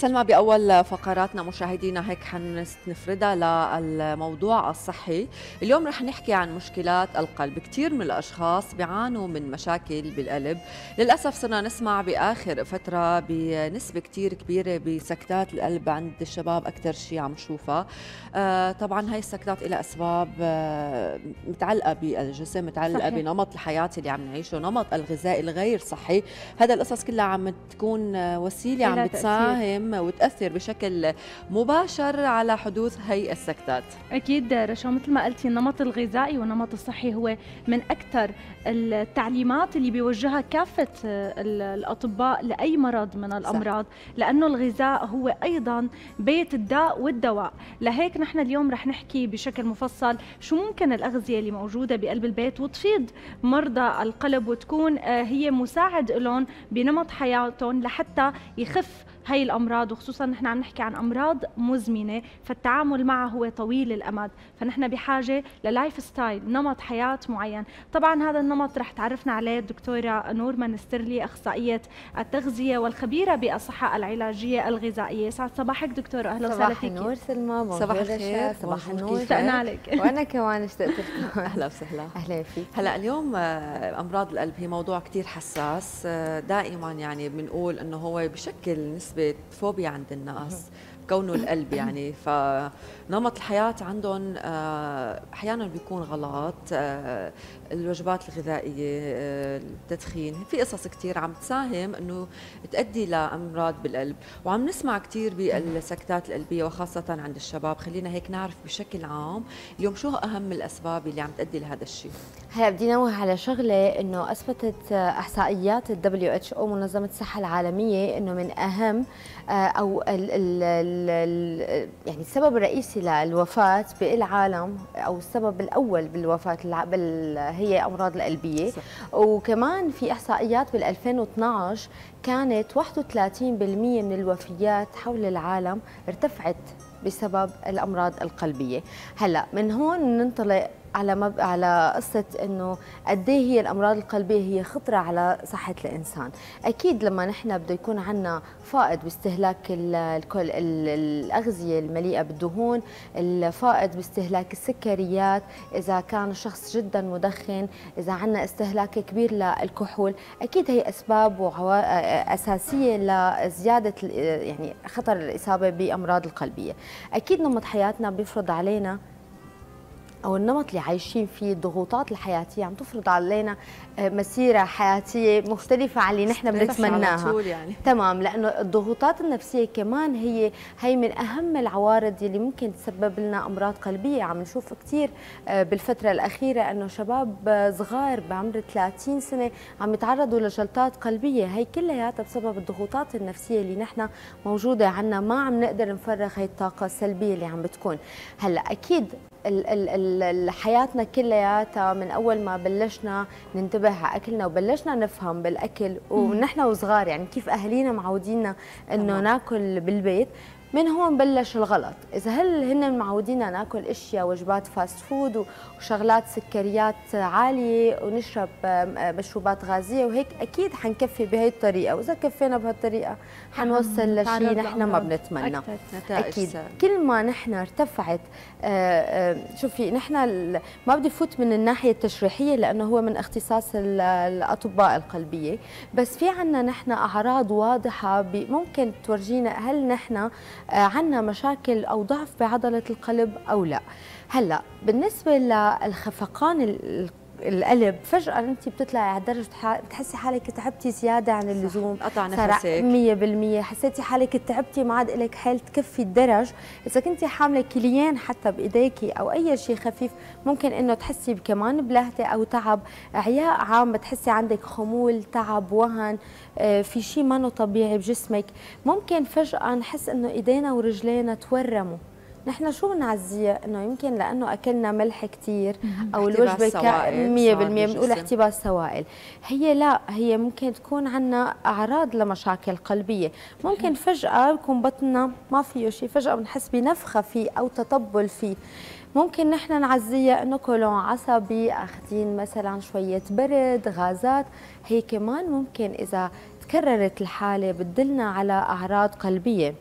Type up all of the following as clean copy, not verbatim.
سلمى، بأول فقراتنا مشاهدينا هيك حنفردها للموضوع الصحي. اليوم رح نحكي عن مشكلات القلب. كتير من الأشخاص بيعانوا من مشاكل بالقلب. للأسف صرنا نسمع بآخر فترة بنسبة كتير كبيرة بسكتات القلب عند الشباب، أكتر شيء عم نشوفها. طبعا هاي السكتات لها أسباب متعلقة بالجسم، متعلقة صحيح. بنمط الحياة اللي عم نعيشه، نمط الغذاء الغير صحي. هذا القصص كلها عم تكون وسيلة عم إلها تأثير. بتساهم وتأثر بشكل مباشر على حدوث هي السكتات. أكيد رشا، مثل ما قلتي النمط الغذائي والنمط الصحي هو من أكثر التعليمات اللي بيوجهها كافة الأطباء لأي مرض من الأمراض، لأنه الغذاء هو أيضا بيت الداء والدواء. لهيك نحن اليوم رح نحكي بشكل مفصل شو ممكن الأغذية اللي موجودة بقلب البيت وتفيد مرضى القلب وتكون هي مساعد لهم بنمط حياتهم لحتى يخف هاي الأمراض، وخصوصا نحن عم نحكي عن أمراض مزمنة فالتعامل معها هو طويل الأمد، فنحن بحاجة للايف ستايل، نمط حياة معين. طبعا هذا النمط رح تعرفنا عليه الدكتورة نور منسترلي، أخصائية التغذية والخبيرة بالصحة العلاجية الغذائية. سعد صباحك دكتورة، أهلا وسهلا فيك. صباح النور سلمى، صباح الخير، صباح النور. اشتقنا عليك. وانا كمان اشتقت لكم. اهلا وسهلا. اهلا فيك. هلا اليوم امراض القلب هي موضوع كتير حساس. دائما يعني بنقول انه هو بشكل نسبه فوبيا عند الناس كونه القلب، يعني فنمط الحياة عندهم أحيانا بيكون غلط. الوجبات الغذائية، التدخين، في قصص كتير عم تساهم أنه تؤدي لأمراض بالقلب، وعم نسمع كتير بالسكتات القلبية وخاصة عند الشباب. خلينا هيك نعرف بشكل عام اليوم شو أهم الأسباب اللي عم تؤدي لهذا الشيء. هلا بدي نوه على شغله، انه اثبتت احصائيات WHO منظمه الصحه العالميه انه من اهم او يعني السبب الرئيسي للوفاه بالعالم، او السبب الاول بالوفاه هي امراض القلبيه. صح. وكمان في احصائيات بال 2012 كانت 31% من الوفيات حول العالم ارتفعت بسبب الامراض القلبيه. هلا من هون ننطلق على قصه انه قد ايه هي الامراض القلبيه هي خطره على صحه الانسان. اكيد لما نحن بده يكون عندنا فائض باستهلاك الاغذيه المليئه بالدهون، الفائض باستهلاك السكريات، اذا كان الشخص جدا مدخن، اذا عندنا استهلاك كبير للكحول، اكيد هي اسباب اساسيه لزياده يعني خطر الاصابه بامراض القلبيه. اكيد نمط حياتنا بيفرض علينا، أو النمط اللي عايشين فيه، الضغوطات الحياتية عم تفرض علينا مسيرة حياتية مختلفة عن اللي نحن بنتمناها. يعني. تمام، لأنه الضغوطات النفسية كمان هي من أهم العوارض اللي ممكن تسبب لنا أمراض قلبية. عم نشوف كثير بالفترة الأخيرة أنه شباب صغار بعمر 30 سنة عم يتعرضوا لجلطات قلبية. هي كلياتها بسبب الضغوطات النفسية اللي نحن موجودة عنا، ما عم نقدر نفرغ هي الطاقة السلبية اللي عم بتكون. هلا أكيد حياتنا كلياتها من اول ما بلشنا ننتبه على اكلنا وبلشنا نفهم بالاكل ونحن وصغار، يعني كيف اهالينا معودينا انه ناكل بالبيت، من هون بلش الغلط. اذا هن معودينا ناكل اشياء وجبات فاست فود وشغلات سكريات عاليه ونشرب مشروبات غازيه وهيك، اكيد حنكفي بهي الطريقه، واذا كفينا بهالطريقه حنوصل لشيء نحن ما بنتمنى. اكيد كل ما نحن ارتفعت شوفي، نحن ما بدي فوت من الناحيه التشريحيه لانه هو من اختصاص الاطباء القلبيه، بس في عنا نحن اعراض واضحه ممكن تورجينا هل نحن عندنا مشاكل او ضعف بعضله القلب او لا. هلا بالنسبه للخفقان القلب، فجأة أنت بتطلعي على درجة بتحسي حالك تعبتي زيادة عن اللزوم، قطع نفسك 100%، حسيتي حالك تعبتي ما عاد لك حيل تكفي الدرج. إذا كنتي حاملة كليين حتى بإيديكي أو أي شيء خفيف، ممكن إنه تحسي كمان بلهثة أو تعب، إعياء عام، بتحسي عندك خمول، تعب، وهن، في شيء ما طبيعي بجسمك. ممكن فجأة نحس إنه إيدينا ورجلينا تورموا. نحن شو بنعزيها؟ انه يمكن لانه اكلنا ملح كثير او الوجبه 100% بنقول احتباس سوائل. هي لا، هي ممكن تكون عندنا اعراض لمشاكل قلبيه. ممكن فجاه يكون بطننا ما فيه شيء، فجاه بنحس بنفخه فيه او تطبل فيه. ممكن نحن نعزيها انه كولون عصبي، اخذين مثلا شويه برد، غازات. هي كمان ممكن اذا تكررت الحاله بتدلنا على اعراض قلبيه.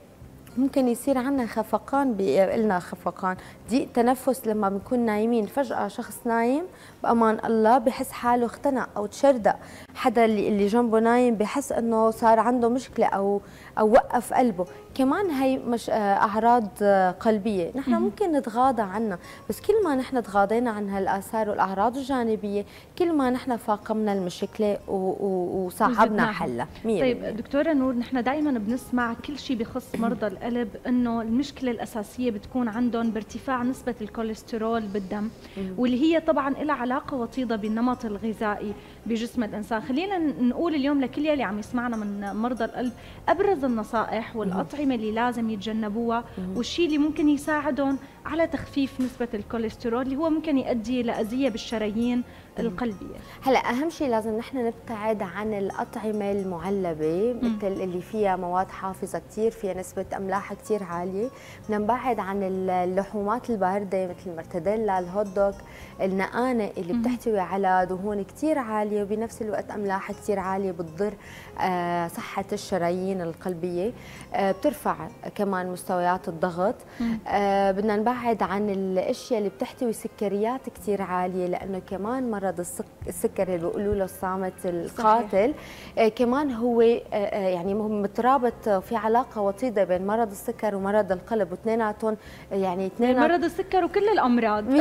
ممكن يصير عندنا خفقان، قلنا خفقان، ضيق تنفس لما بنكون نايمين، فجأة شخص نايم بأمان الله بحس حاله اختنق أو تشردق، حدا اللي جنبه نايم بحس إنه صار عنده مشكلة أو وقف قلبه. كمان هي مش أعراض قلبية نحن ممكن نتغاضى عنها، بس كل ما نحن تغاضينا عن هالآثار والأعراض الجانبية كل ما نحن فاقمنا المشكلة وصعبنا حلها. طيب دكتورة نور، نحن دائما بنسمع كل شيء بخص مرضى القلب انه المشكلة الأساسية بتكون عندهم بارتفاع نسبة الكوليسترول بالدم، واللي هي طبعا لها علاقة وطيدة بالنمط الغذائي بجسم الإنسان. خلينا نقول اليوم لكل يلي عم يسمعنا من مرضى القلب أبرز النصائح والأطعمة اللي لازم يتجنبوها والشيء اللي ممكن يساعدهم على تخفيف نسبة الكوليسترول اللي هو ممكن يؤدي لأذية بالشرايين القلبية. هلا أهم شيء لازم نحن نبتعد عن الأطعمة المعلبة مثل اللي فيها مواد حافظة كثير، فيها نسبة أملاح كثير عالية. بدنا نبعد عن اللحومات الباردة مثل المرتديلا، الهوت دوغ، النقانة اللي بتحتوي على دهون كثير عالية وبنفس الوقت أملاح كثير عالية بتضر صحة الشرايين القلبية، بترفع كمان مستويات الضغط. بدنا نبعد عن الأشياء اللي بتحتوي سكريات كثير عالية، لأنه كمان مرض السكر اللي بيقولوا له الصامت القاتل كمان هو يعني مترابط، في علاقة وطيدة بين مرض السكر ومرض القلب، واثنيناتهم يعني مرض السكر وكل الأمراض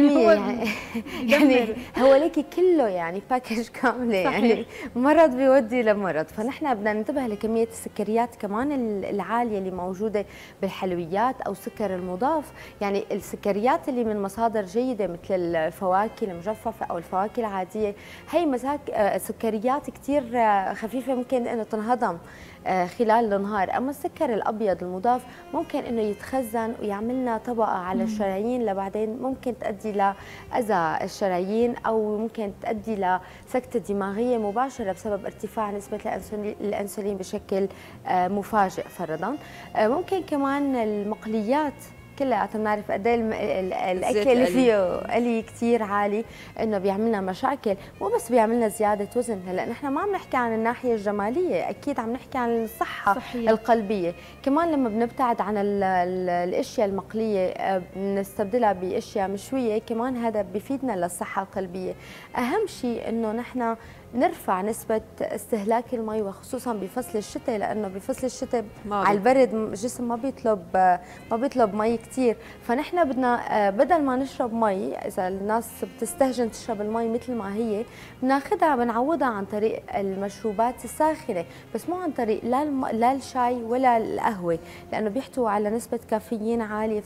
يعني هو ليكي كله يعني باكج كاملة. صحيح. يعني مرض بيودي لمرض، فنحن بدنا ننتبه لكمية السكريات كمان العالية اللي موجودة بالحلويات أو سكر المضاف. يعني السكريات اللي من مصادر جيدة مثل الفواكه المجففة أو الفواكه العادية، هي سكريات كتير خفيفة ممكن أنه تنهضم خلال النهار. أما السكر الأبيض المضاف ممكن أنه يتخزن ويعملنا طبقة على الشرايين، لبعدين ممكن تؤدي لأذى الشرايين أو ممكن تؤدي لسكتة دماغية مباشرة بسبب ارتفاع نسبة الأنسولين بشكل مفاجئ فرضا. ممكن كمان المقليات كلها بنعرف قد ايه الاكل اللي فيه قلي كثير عالي انه بيعملنا مشاكل، مو بس بيعملنا زياده وزن. هلا نحن ما عم نحكي عن الناحيه الجماليه، اكيد عم نحكي عن الصحه صحيح. القلبيه كمان لما بنبتعد عن الاشياء المقليه بنستبدلها باشياء مشويه، كمان هذا بيفيدنا للصحه القلبيه. اهم شيء انه نحن نرفع نسبة استهلاك المي وخصوصا بفصل الشتاء، لأنه بفصل الشتاء على البرد الجسم ما بيطلب مي كثير، فنحن بدنا بدل ما نشرب مي، إذا الناس بتستهجن تشرب المي مثل ما هي، بناخذها بنعوضها عن طريق المشروبات الساخنة، بس مو عن طريق لا الشاي ولا القهوة، لأنه بيحتوي على نسبة كافيين عالية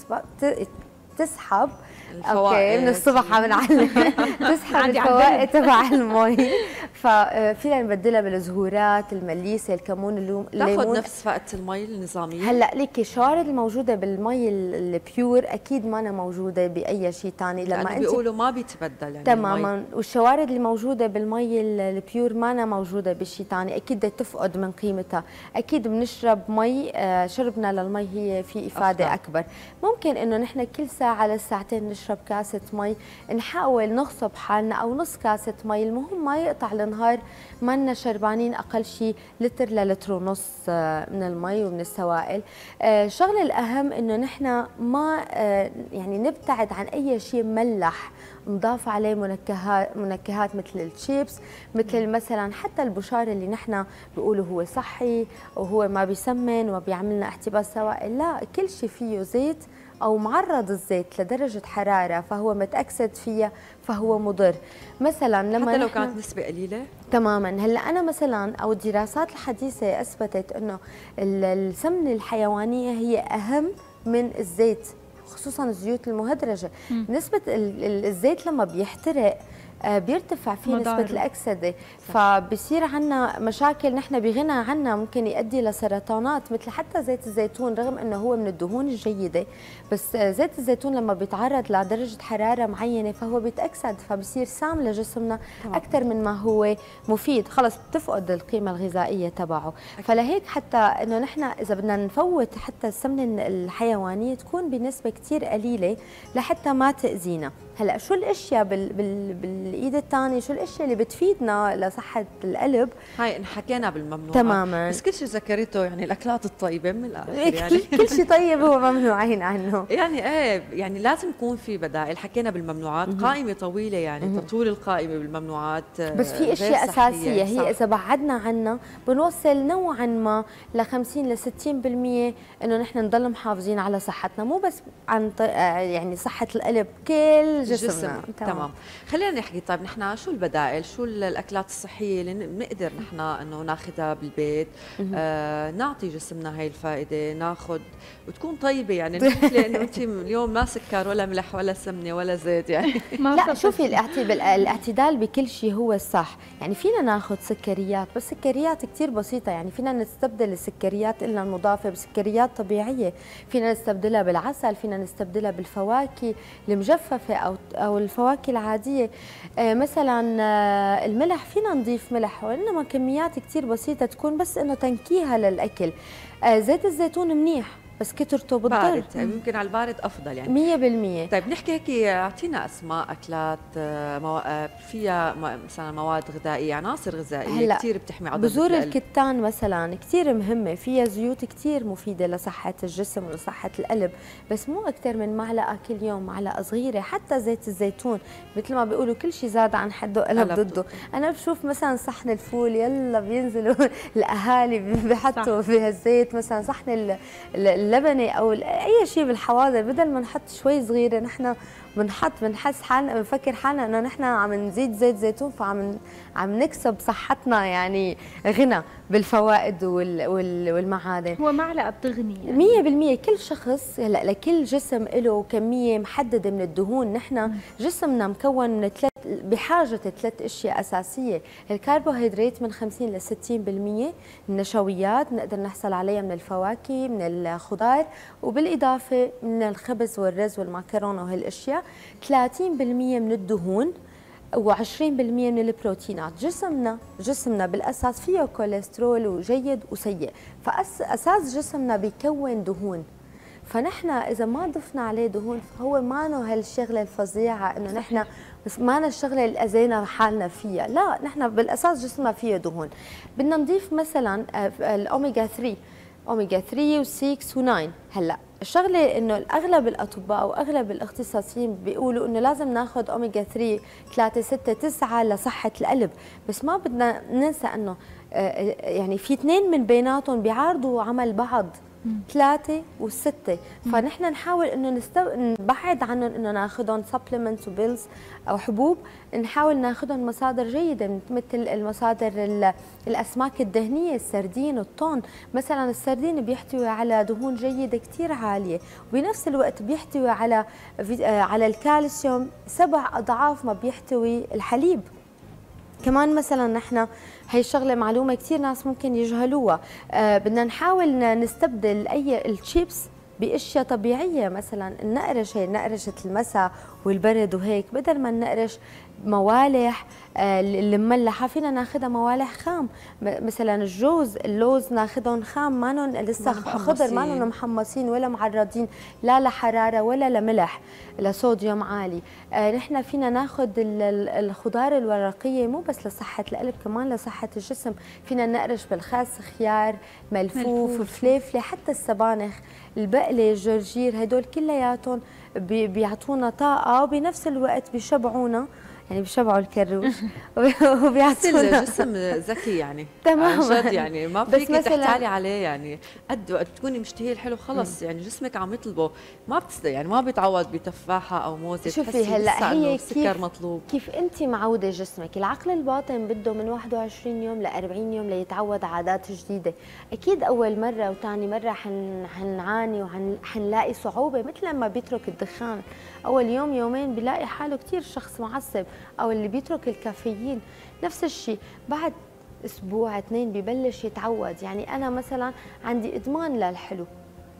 تسحب اوكي من الصبح عم نعلم تسحب الفوائد تبع المي، ففينا نبدلها بالزهورات، المليسه، الكمون، الليمون. تاخذ نفس فئه المي النظاميه. هلا ليكي الشوارد الموجوده بالمي البيور اكيد ما أنا موجوده باي شيء ثاني، لما بيقولوا ما بيتبدل يعني تماما المي. والشوارد اللي موجوده بالمي البيور ما أنا موجوده بشيء ثاني، اكيد بدها تفقد من قيمتها. اكيد بنشرب مي، شربنا للمي هي في افاده اكبر. ممكن انه نحن كل ساعه لساعتين نشرب كاسة مي، نحاول نغصب حالنا أو نص كاسة مي، المهم ما يقطع النهار ما لنا شربانين أقل شيء لتر للتر ونص من المي ومن السوائل. الشغلة الأهم إنه نحن ما يعني نبتعد عن أي شيء مملح مضاف عليه منكهات مثل الشيبس، مثل مثلا حتى البشار اللي نحن بيقولوا هو صحي وهو ما بيسمن وما بيعملنا احتباس سوائل، لا، كل شيء فيه زيت أو معرض الزيت لدرجة حرارة فهو متأكسد فيها فهو مضر. مثلا لما حتى لو كانت نسبة قليلة تماما. هلا أنا مثلا أو الدراسات الحديثة أثبتت إنه السمنة الحيوانية هي أهم من الزيت، خصوصا الزيوت المهدرجة. نسبة الزيت لما بيحترق بيرتفع فيه نسبة الأكسدة، فبصير عنا مشاكل نحن بغنى عنها، ممكن يؤدي لسرطانات مثل حتى زيت الزيتون، رغم أنه هو من الدهون الجيدة، بس زيت الزيتون لما بيتعرض لدرجة حرارة معينة فهو بيتأكسد، فبصير سام لجسمنا أكثر من ما هو مفيد، خلص بتفقد القيمة الغذائية تبعه. فلهيك حتى أنه نحن إذا بدنا نفوت حتى السمنة الحيوانية تكون بنسبة كثير قليلة لحتى ما تأذينا. هلا شو الاشياء بالايد الثانيه، شو الاشياء اللي بتفيدنا لصحه القلب؟ هاي حكينا بالممنوعات تماما، بس كل شيء ذكرته يعني الاكلات الطيبه من الاخر يعني كل شيء طيب هو ممنوعين عنه. يعني ايه، يعني لازم يكون في بدائل. حكينا بالممنوعات قائمه طويله يعني تطول القائمه بالممنوعات، بس في اشياء اساسيه هي اذا بعدنا عنها بنوصل نوعا ما ل 50 ل 60% انه نحن نضل محافظين على صحتنا، مو بس عن يعني صحه القلب، كل جسمنا. تمام. خلينا نحكي طيب نحن شو البدائل، شو الاكلات الصحيه اللي بنقدر نحن انه ناخذها بالبيت، نعطي جسمنا هاي الفائده، ناخذ وتكون طيبه يعني مثل انه انت اليوم ما سكر ولا ملح ولا سمنه ولا زيت يعني لا شوفي الاعتدال بكل شيء هو الصح. يعني فينا ناخذ سكريات بس سكريات كثير بسيطه، يعني فينا نستبدل السكريات إلنا المضافه بسكريات طبيعيه، فينا نستبدلها بالعسل، فينا نستبدلها بالفواكه المجففه او الفواكه العاديه. مثلا الملح فينا نضيف ملح وانما كميات كثير بسيطه تكون بس انه تنكيها للاكل. زيت الزيتون منيح بس كترته بتضر، بارد يمكن على البارد افضل يعني 100%. طيب نحكي هيك، اعطينا اسماء اكلات فيها مثلا مواد غذائيه، عناصر غذائيه كثير بتحمي عضله بذور القلب. الكتان مثلا كثير مهمه، فيها زيوت كثير مفيده لصحه الجسم ولصحه القلب، بس مو اكثر من معلقه كل يوم، معلقه صغيره. حتى زيت الزيتون مثل ما بيقولوا كل شيء زاد عن حده قلب ضده. انا بشوف مثلا صحن الفول يلا بينزلوا الاهالي بحطوا في هالزيت، مثلا صحن اللبنه او اي شيء بالحواضر، بدل ما نحط شوي صغيره نحن بنحس حالنا، بنفكر حالنا انه نحن عم نزيد زيت زيتون، عم نكسب صحتنا يعني غنى بالفوائد والمعادن. هو معلقه بتغني يعني 100%. كل شخص هلا لكل جسم له كميه محدده من الدهون. نحن جسمنا مكون من بحاجه ثلاث اشياء اساسيه، الكربوهيدرات من 50 ل 60%، النشويات نقدر نحصل عليها من الفواكه من الخضار، وبالاضافه من الخبز والرز والمعكرونه وهالاشياء، 30% من الدهون و20% من البروتينات. جسمنا بالاساس فيه كوليسترول وجيد وسيء، فاساس جسمنا بيكون دهون. فنحن اذا ما ضفنا عليه دهون فهو ما هالشغله الفظيعه انه نحن بس ما الشغله اللي اذينا حالنا فيها، لا نحن بالاساس جسمنا فيه دهون. بدنا نضيف مثلا الاوميجا 3، اوميجا 3 و6 و9. هلا الشغله انه اغلب الاطباء او اغلب الاختصاصيين بيقولوا انه لازم ناخذ اوميجا 3 3 6 9 لصحه القلب، بس ما بدنا ننسى انه يعني في اثنين من بيناتهم بيعارضوا عمل بعض، 3 و6. فنحن نحاول انه نبعد عنهم، انه ناخذهم سبلمنتس وبيلز او حبوب، نحاول ناخذهم مصادر جيده مثل المصادر الاسماك الدهنيه، السردين والطون. مثلا السردين بيحتوي على دهون جيده كثير عاليه، وبنفس الوقت بيحتوي على الكالسيوم 7 أضعاف ما بيحتوي الحليب. كمان مثلا نحن هي الشغله معلومه كثير ناس ممكن يجهلوها، بدنا نحاول نستبدل اي الشيبس باشياء طبيعيه، مثلا النقرش، هي نقرشه المسا والبرد وهيك، بدل ما نقرش موالح المملحه فينا ناخذها موالح خام. مثلا اللوز ناخذهم خام، ما لسه خضر، ما محمصين ولا معرضين لا لحراره ولا لملح لصوديوم عالي. نحن فينا ناخذ الخضار الورقيه مو بس لصحه القلب، كمان لصحه الجسم. فينا نقرش بالخس، خيار، ملفوف، فليفله، حتى السبانخ، البقله، الجرجير، هدول كلياتهم بيعطونا طاقه وبنفس الوقت بيشبعونا، يعني بيشبعوا الكروش وبيعطونا جسم ذكي يعني تماما عن جد، يعني ما فيك تحتالي عليه، يعني قد وقت تكوني مشتهيه الحلو خلص يعني جسمك عم يطلبه، ما يعني ما بيتعوض بتفاحه او موزه. شوفي هلا هي السكر مطلوب، كيف انت معوده جسمك. العقل الباطن بده من 21 يوم ل 40 يوم ليتعود عادات جديده. اكيد اول مره وثاني مره حنعاني وحنلاقي صعوبه، مثل لما بيترك الدخان اول يوم يومين بيلاقي حاله كثير شخص معصب، او اللي بيترك الكافيين نفس الشيء، بعد اسبوع 2 ببلش يتعود. يعني انا مثلا عندي ادمان للحلو،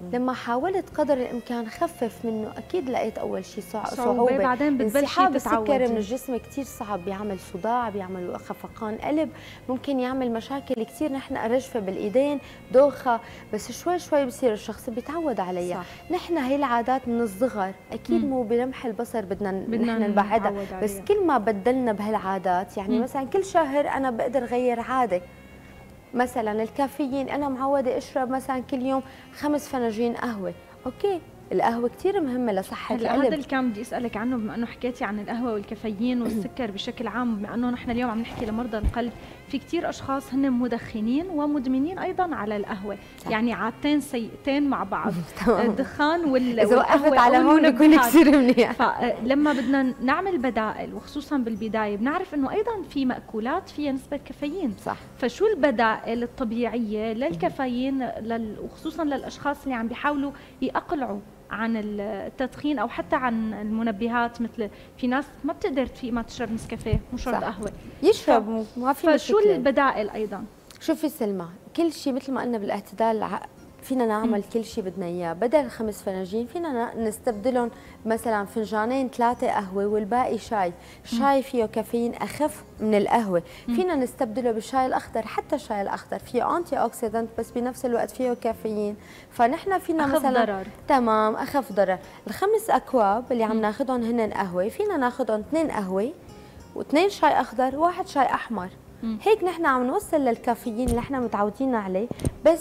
لما حاولت قدر الامكان خفف منه اكيد لقيت اول شيء صعوبه، بعدين بتبلشي انسحاب السكر تتعودي من الجسم كثير صعب، بيعمل صداع، بيعمل خفقان قلب، ممكن يعمل مشاكل كثير، نحن رجفه بالايدين، دوخه، بس شوي شوي بصير الشخص بيتعود عليها. نحن هي العادات من الصغر اكيد مو بلمح البصر بدنا نحن نبعدها، بس كل ما بدلنا بهالعادات يعني مثلا كل شهر انا بقدر غير عاده. مثلا الكافيين انا معوده اشرب مثلا كل يوم 5 فناجين قهوه، اوكي القهوه كثير مهمه لصحه القلب. هذا اللي كان بدي اسالك عنه، بما انه حكيتي عن القهوه والكافيين والسكر بشكل عام، بما انه نحن اليوم عم نحكي لمرضى القلب، في كثير اشخاص هن مدخنين ومدمنين ايضا على القهوه، يعني عادتين سيئتين مع بعض، الدخان اذا وقفت على هون بكون كثير منيح. فلما بدنا نعمل بدائل وخصوصا بالبدايه بنعرف انه ايضا في ماكولات فيها نسبه كافيين، صح. فشو البدائل الطبيعيه للكافيين وخصوصا للاشخاص اللي عم بيحاولوا يقلعوا عن التدخين او حتى عن المنبهات؟ مثل في ناس ما بتقدر تفيق ما تشرب نسكافيه، مو شرط قهوه، يشرب ما في فشو مشكلة. البدائل ايضا؟ شوفي سلمى، كل شيء مثل ما قلنا بالاعتدال، فينا نعمل كل شيء بدنا اياه، بدل 5 فناجين فينا نستبدلهم مثلا فنجانين 3 قهوه والباقي شاي، الشاي فيه كافيين اخف من القهوه، فينا نستبدله بالشاي الاخضر، حتى الشاي الاخضر فيه انتي اوكسيدنت بس بنفس الوقت فيه كافيين، فنحن فينا أخف مثلا ضرر. تمام اخف ضرر. ال5 اكواب اللي عم ناخذهم هن قهوه، فينا ناخذهم 2 قهوه و2 شاي اخضر و1 شاي احمر. هيك نحن عم نوصل للكافيين اللي احنا متعودين عليه، بس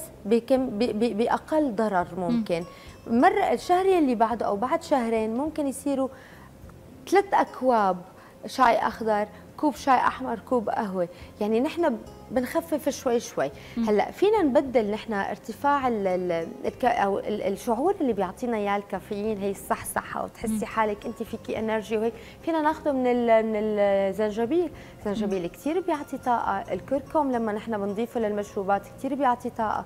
باقل ضرر ممكن. مرة الشهر اللي بعده او بعد شهرين ممكن يصيروا 3 اكواب شاي اخضر، كوب شاي احمر، كوب قهوه، يعني نحن بنخفف شوي شوي. هلا فينا نبدل نحن ارتفاع او الشعور اللي بيعطينا اياه الكافيين، هي الصحصحه وتحسي حالك انت فيكي انرجي وهيك، فينا ناخذه من الزنجبيل. الزنجبيل كثير بيعطي طاقه، الكركم لما نحن بنضيفه للمشروبات كثير بيعطي طاقه.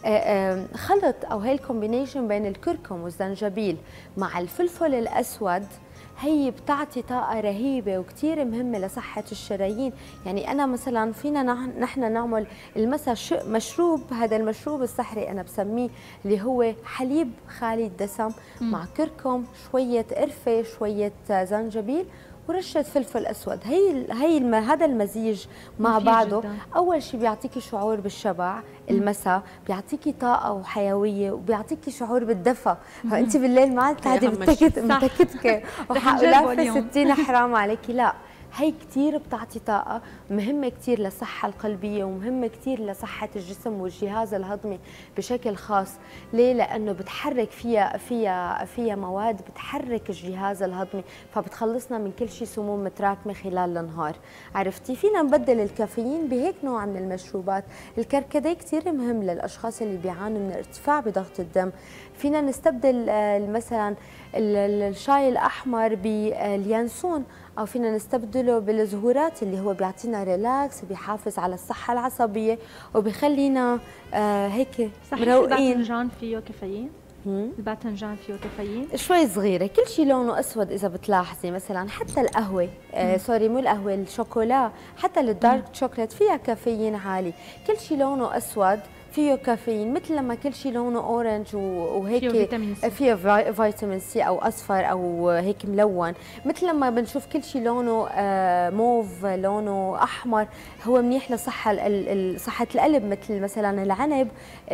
خلط او هي الكومبينيشن بين الكركم والزنجبيل مع الفلفل الاسود هي بتعطي طاقة رهيبة وكتير مهمة لصحة الشرايين. يعني أنا مثلا فينا نحن نعمل المسا مشروب، هذا المشروب السحري أنا بسميه اللي هو حليب خالي الدسم مع كركم، شوية قرفة، شوية زنجبيل ورشة فلفل أسود. هذا المزيج مع بعضه جداً. أول شيء بيعطيكي شعور بالشبع المساء، بيعطيكي طاقة وحيوية وبيعطيكي شعور بالدفى، فأنت بالليل ما تقعدي متكتكة ولافة 60 حرام عليكي، لا هي كثير بتعطي طاقة، مهمة كثير للصحة القلبية ومهمة كثير لصحة الجسم والجهاز الهضمي بشكل خاص. ليه؟ لأنه بتحرك فيها مواد بتحرك الجهاز الهضمي، فبتخلصنا من كل شيء سموم متراكمة خلال النهار. عرفتي؟ فينا نبدل الكافيين بهيك نوع من المشروبات. الكركديه كثير مهم للأشخاص اللي بيعانوا من ارتفاع بضغط الدم. فينا نستبدل مثلا الشاي الأحمر باليانسون، أو فينا نستبدله بالزهورات اللي هو بيعطينا ريلاكس وبيحافظ على الصحة العصبية وبيخلينا هيك مروقين. الباذنجان فيه كافيين؟ الباذنجان فيه كافيين؟ شوي صغيرة، كل شيء لونه أسود إذا بتلاحظي، مثلا حتى القهوة سوري مو القهوة، الشوكولا، حتى الدارك شوكولات فيها كافيين عالي، كل شيء لونه أسود فيه كافيين، مثل لما كل شيء لونه اورنج وهيك فيه فيتامين سي او اصفر او هيك ملون، مثل لما بنشوف كل شيء لونه موف، لونه احمر، هو منيح لصحه صحه القلب. مثل مثلا العنب،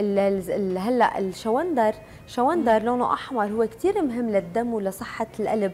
هلا شوندر لونه احمر، هو كثير مهم للدم ولصحه القلب.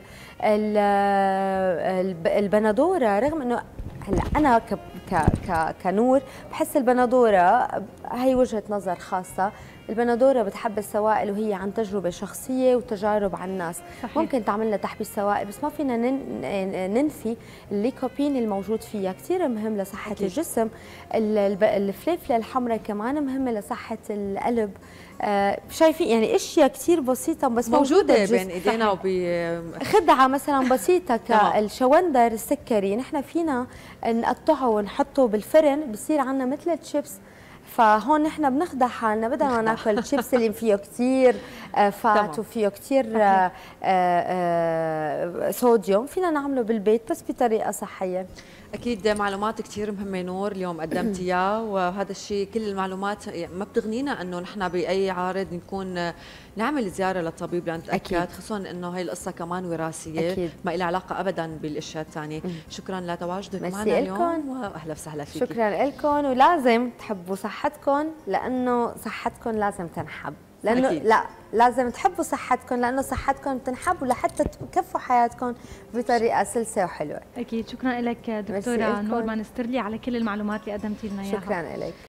البندوره، رغم انه هلا انا كنور بحس البندوره، هي وجهه نظر خاصه، البندوره بتحب السوائل وهي عن تجربه شخصيه وتجارب عن الناس. صحيح. ممكن تعمل لنا تحبيس سوائل، بس ما فينا ننفي الليكوبين الموجود فيها، كثير مهم لصحه أكيد. الجسم. الفليفله الحمراء كمان مهمه لصحه القلب. شايفين يعني اشياء كثير بسيطه بس موجوده بين ايدينا خدعه مثلا بسيطه كالشوندر السكري، نحن فينا نقطعه ونحطه بالفرن بصير عندنا مثل الشيبس، فهون نحن بنخدع حالنا بدل ما ناكل الشيبس اللي فيه كثير فات وفيه كثير صوديوم، فينا نعمله بالبيت بس بطريقه صحيه. اكيد معلومات كثير مهمه نور اليوم قدمتيها، وهذا الشيء كل المعلومات ما بتغنينا انه نحن باي عارض نكون نعمل زياره للطبيب لنتاكد، خصوصا انه هي القصه كمان وراثيه أكيد. ما لها علاقه ابدا بالاشياء الثانيه. شكرا لتواجدك معنا اليوم، واهلا وسهلا فيك. شكرا لكم، ولازم تحبوا صحتكم لانه صحتكم لازم تنحب، لانه أكيد. لا لازم تحبوا صحتكم لانه صحتكم بتنحب، ولحتى تكفوا حياتكم بطريقه سلسه وحلوه. اكيد. شكرا لك دكتوره نور مانسترلي على كل المعلومات اللي قدمتي لنا اياها. شكرا لك.